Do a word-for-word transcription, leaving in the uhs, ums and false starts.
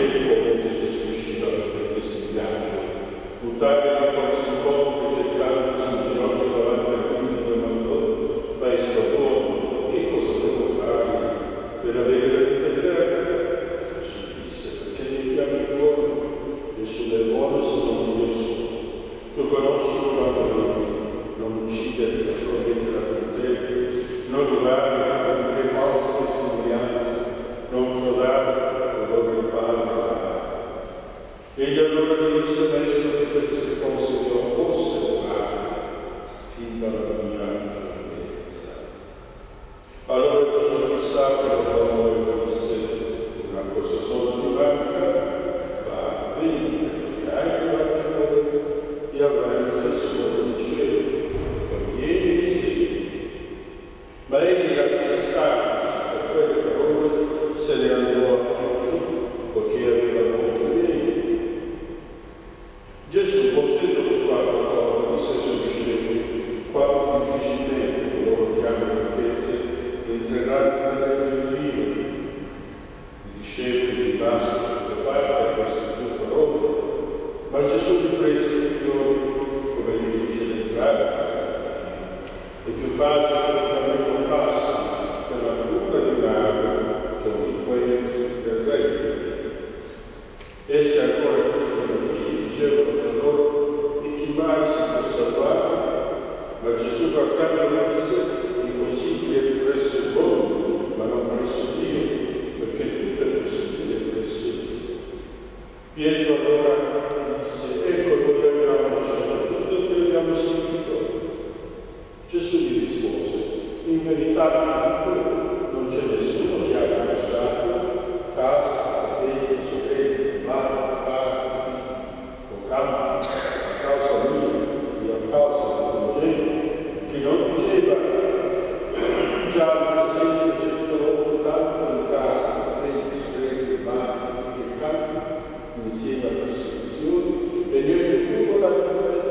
tempo mentre Gesù usciva per questi viaggi, buttare la corsa in corpo e cercando sul ginocchio davanti a lui e domandò: Maestro buono, che cosa devo fare per avere la vita eterna? Gesù disse: perché mi chiami buono? Nessuno è buono se non io sono. Tu conosci quando vivi, non uccidere per commettere adulterio, non rubare, non dire false testimonianze, non frodare, non il padre. Egli allora gli disse: Maestro, tutte queste cose che non posso fare fin dalla mia giovinezza. Allora Gesù fissava l'uomo e disse: una cosa sola ti manca, va, vieni, che hai davanti a voi e avrai il tesoro del cielo. Vieni e segui. Ma egli rattristato per quelle parole se ne andò a tutti, poiché aveva molto bene. Gesù, potendo lo fatto ancora, disse ai suoi discepoli: quanto difficilmente coloro che hanno ricchezze entreranno nel regno di Dio. I discepoli rimasero stupefatti a queste sue parole, ma Gesù li prese i fiori come è difficile entrare. È più facile che il cammino passi per la cura di un'area che un quelli del regno. Essi ancora più freddi dicevano tra loro: e chi mai si può salvare? Ma Gesù guardando disse: è possibile presso il mondo, ma non presso Dio, perché tutto è possibile presso Dio. Pietro allora disse: ecco dove abbiamo lasciato tutto e che abbiamo seguito. Gesù gli rispose: in verità non c'è nessuno che abbia lasciato casa, fratelli, sorelle, madre, padre o campi a causa mia e a causa del Vangelo, che non diceva già presente cento volte tanto in casa, fratelli, sorelle, madre e campi insieme a persecuzioni e niente più con la